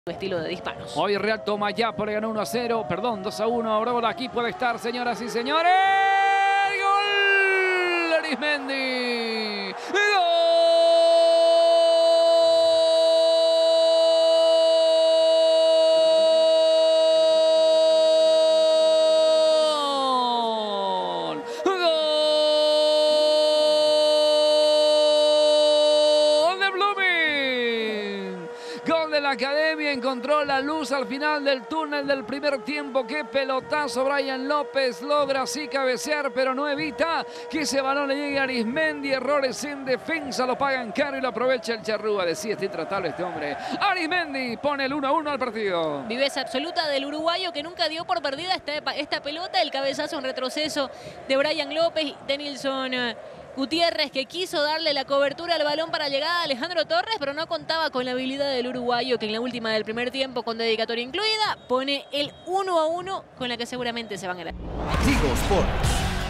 estilo de disparos. Hoy Real toma ya, le ganó 1-0, perdón, 2-1. Bravo, aquí puede estar, señoras y señores. ¡Gol! Arismendi. ¡Gol! Gol de la Academia, encontró la luz al final del túnel del primer tiempo. Qué pelotazo, Brian López logra así cabecear, pero no evita que ese balón le llegue a Arismendi. Errores en defensa, lo pagan caro y lo aprovecha el Charrúa. Decía, está intratable este hombre. Arismendi pone el 1-1 al partido. Viveza absoluta del uruguayo que nunca dio por perdida esta pelota. El cabezazo en retroceso de Brian López, de Nilson Gutiérrez, que quiso darle la cobertura al balón para llegar a Alejandro Torres, pero no contaba con la habilidad del uruguayo, que en la última del primer tiempo, con dedicatoria incluida, pone el 1-1 con la que seguramente se van a ganar. Tigo Sports.